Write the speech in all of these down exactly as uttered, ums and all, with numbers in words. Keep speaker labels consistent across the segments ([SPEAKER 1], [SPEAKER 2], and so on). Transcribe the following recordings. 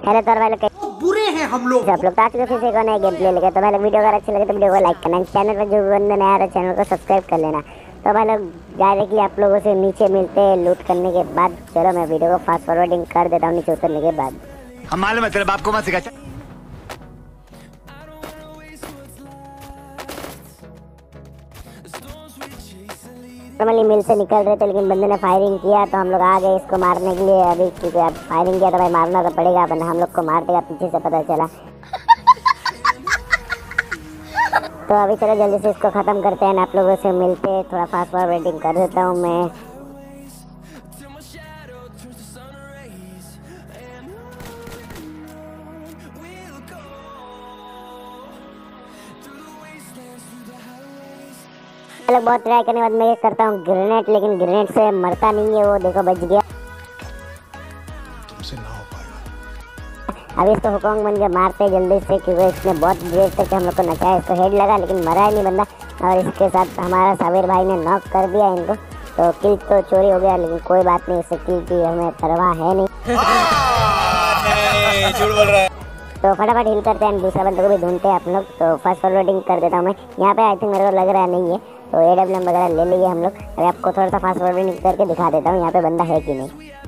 [SPEAKER 1] Hello तो भाई लोग
[SPEAKER 2] बुरे हैं हम लोग
[SPEAKER 1] आप लोग आज के फिर से एक नया गेम प्ले लेके। तो भाई लोग वीडियो अगर अच्छी लगे तो वीडियो को लाइक करना, चैनल पर जो बंदा नया है चैनल को सब्सक्राइब कर लेना। तो भाई लोग डायरेक्टली आप लोगों से नीचे मिलते हैं लूट करने के बाद। चलो मैं वीडियो को फास्ट फॉरवर्डिंग कर देता हूँ नीचे उतरने के बाद।
[SPEAKER 3] हम मालूम है तेरे बाप को मत सिखा।
[SPEAKER 1] नॉर्मली मिल से निकल रहे थे लेकिन बंदे ने फायरिंग किया तो हम लोग आ गए इसको मारने के लिए। अभी क्योंकि अब फायरिंग किया तो भाई मारना तो पड़ेगा, वरना हम लोग को मार देगा पीछे से, पता चला। तो अभी चलो जल्दी से इसको ख़त्म करते हैं, आप लोगों से मिलते हैं। थोड़ा फास्ट फॉरवर्डिंग कर देता हूँ मैं। अलग बहुत ट्राई करने के बाद मैं करता हूँ ग्रेनेड, लेकिन ग्रेनेड से मरता नहीं है वो, देखो बच गया।
[SPEAKER 3] तुमसे ना हो पाएगा।
[SPEAKER 1] अभी इसको हुकोंग बन के मारते जल्दी से, क्योंकि इसने बहुत देर तक हम लोग को नचाया। इसको हेड लगा लेकिन मरा ही नहीं बंदा, और इसके साथ हमारा साबिर भाई ने नॉक कर दिया इनको। तो किल तो चोरी हो गया, लेकिन कोई बात नहीं, इससे किल की हमें परवाह है नहीं।
[SPEAKER 3] झूठ बोल रहा है।
[SPEAKER 1] तो फटाफट हिल करते हैं, दूसरा बंदे को भी ढूंढते हैं आप लोग। तो फास्ट फॉरवर्डिंग कर देता हूँ मैं यहाँ पे। आई थिंक मेरे को लग रहा नहीं है, तो ए डब्ल्यू एम वगैरह ले लिए हम लोग। अभी आपको थोड़ा सा फास्ट फॉरवर्डिंग करके दिखा देता हूँ यहाँ पे बंदा है कि नहीं।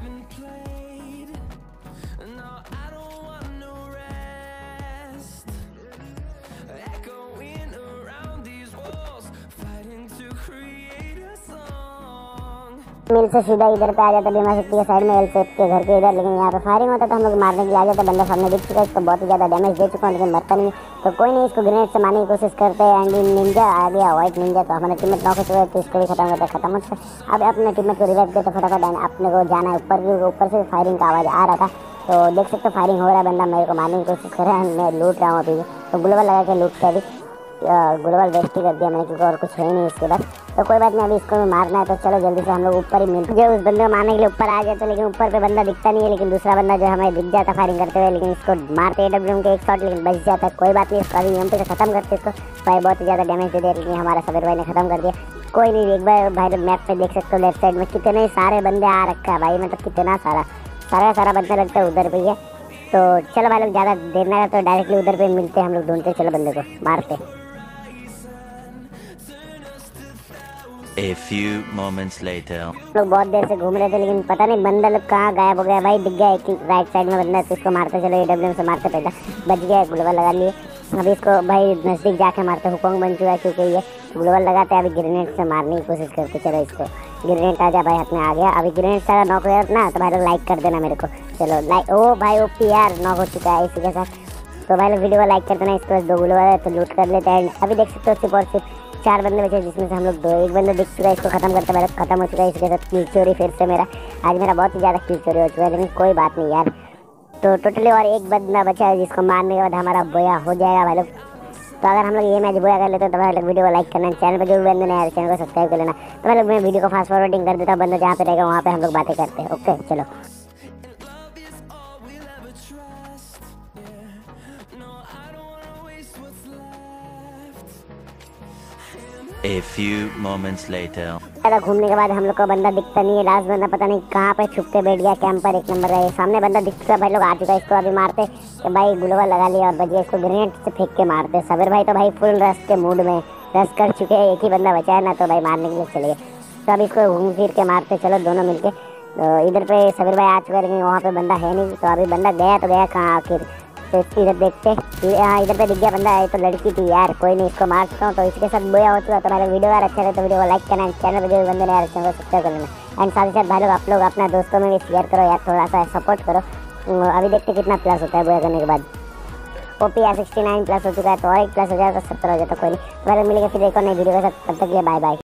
[SPEAKER 1] मिल से सीधा इधर पे आ जाता बीमा शक्ति के साइड में, एल सेफ के घर के इधर। लेकिन यहाँ पे फायरिंग होता तो हम लोग मारने के लिए आ जाते। बंदा सामने दिख चुका है, इसको बहुत ही ज़्यादा डैमेज दे चुका हूँ लेकिन मरता नहीं। तो कोई नहीं, इसको ग्रेनेड से मारने की कोशिश करते हैं। एंड निंजा आ गया, व्हाइट निंजा। तो हमारे टीममेट नॉक हो चुका है, तो इसको भी खत्म करते खत्म होता है। अब अपने टीममेट को रिवाइव देते फटाफट। अपने को जाना है ऊपर, क्योंकि ऊपर से फायरिंग का आवाज़ आ रहा था। तो देख सकते हो फायरिंग हो रहा है, बंदा मेरे को मारने की कोशिश कर रहा है। मैं लूट रहा हूँ अभी, तो ग्लोबल लगा के लूट के अभी ग्लोबल वेस्ट ही कर दिया मैंने, क्योंकि और कुछ है नहीं इसके बाद। तो कोई बात नहीं, अभी इसको भी मारना है। तो चलो जल्दी से हम लोग ऊपर ही मिलते हैं। उस बंदे को मारने के लिए ऊपर आ जाते तो, लेकिन ऊपर पे बंदा दिखता नहीं है। लेकिन दूसरा बंदा जो हमें दिख जाता फायरिंग करते हुए, लेकिन इसको मारते ए डब्ल्यू एम के एक शॉट, लेकिन बच जाता है। कोई बात नहीं, इसको अभी यहाँ पे खत्म करते इसको। भाई बहुत ही ज़्यादा डैमेज दे दिया, लेकिन हमारा सबीर भाई ने खत्म कर दिया। कोई नहीं, एक बार भाई मैप पे देख सकते हो लेफ्ट साइड में कितने सारे बंदे आ रखा है भाई, मतलब कितना सारा सारा सारा बंदा लगता है उधर पे ही है। तो चलो भाई लोग ज़्यादा देर ना तो डायरेक्टली उधर पे मिलते हैं हम लोग, ढूंढते चलो बंदे को मारते।
[SPEAKER 4] A few moments later.
[SPEAKER 1] लोग बहुत देर से घूम रहे थे, लेकिन पता नहीं बंदा लोग कहाँ गायब हो गया भाई। दिख गया एक राइट साइड में बंदा, तो इसको मारते चलो। ए डब्ल्यू एम से मारते पहले बच गया, ग्लोबल लगा लिए। अभी इसको भाई नज़दीक जाके मारते, हुकोंग बन चुका है क्योंकि ये ग्लोबल लगाते हैं। अभी ग्रेनेड से मारने की कोशिश करते चलो इसको। ग्रेनेड आ जा भाई, हाथ में आ गया। अभी ग्रेनेड सारा नॉक हो गया ना, तो भाई लोग लाइक कर देना मेरे को। चलो लाइक, ओ भाई ओ पी यार नॉक हो चुका है इसी के साथ। तो भाई लोग वीडियो को लाइक कर देना। इसके बाद दो ग्लोबल है तो लूट कर लेते हैं। अभी देख सकते हो सिर्फ और सिर्फ चार बंदे बचे, जिसमें से हम लोग दो, एक बंदा दिख चुका है, इसको खत्म करते मेरा खत्म हो चुका है। इसके साथ किल चोरी फिर से मेरा, आज मेरा बहुत ही ज़्यादा किल चोरी हो चुका है, लेकिन कोई बात नहीं यार। तो टोटली और एक बंदा बचा है, जिसको मारने के बाद हमारा बोया हो जाएगा भाई लोग। तो अगर हम लोग ये मैच बोया कर लेते तो भाई लोग वीडियो को लाइक करना, चैनल पर जो भी बंदे नहीं आए चैनल को सब्सक्राइब कर लेना। तो भाई लोग मैं वीडियो को फास्ट फॉरवर्डिंग कर देता हूँ, बंदा जहाँ पे रहेगा वहाँ पे हम लोग बातें करते हैं। ओके चलो।
[SPEAKER 4] A few moments later.
[SPEAKER 1] ज़्यादा घूमने के बाद हम लोग को बंदा दिखता नहीं है। लास्ट बंदा पता नहीं कहाँ पे छुप के बैठ गया, कैंपर एक नंबर है। सामने बंदा दिख चुका है, भाई लोग आ चुका है। इसको अभी मारते कि भाई ग्लोबल लगा लिया और बच गया। इसको ग्रेनेड से फेंक के मारते। सबीर भाई तो भाई फुल रश के मूड में रश कर चुके हैं, एक ही बंदा बचा है ना, तो भाई मारने के लिए चले गए। तो अभी इसको घूम फिर के मारते चलो दोनों मिलके। तो इधर पे सबीर भाई आ चुका है, लेकिन वहाँ पे बंदा है नहीं। तो अभी बंदा गया तो गया कहाँ आखिर। तो इधर देखते, हाँ इधर पे दिख गया बंदा है, तो लड़की थी यार। कोई नहीं, इसको मार चुका हूँ। तो इसके साथ बोया हो चुका। तो मेरा वीडियो अगर अच्छा लगे तो वीडियो को लाइक करना, चैनल पर जो भी बंदे नहीं चैनल को सब्सक्राइब कर लेना। एंड साथ ही साथ भाई लोग आप लोग अपना दोस्तों में भी शेयर करो यार, थोड़ा सा सपोर्ट करो। अभी देखते कितना प्लस होता है बोया करने के बाद। O P R sixty nine plus हो चुका है, तो और एक प्लस हो जाएगा तो सत्तर हो जाता। कोई नहीं, तो मिलेगा फिर एक और नई वीडियो के साथ। तब तक के लिए बाय बाय।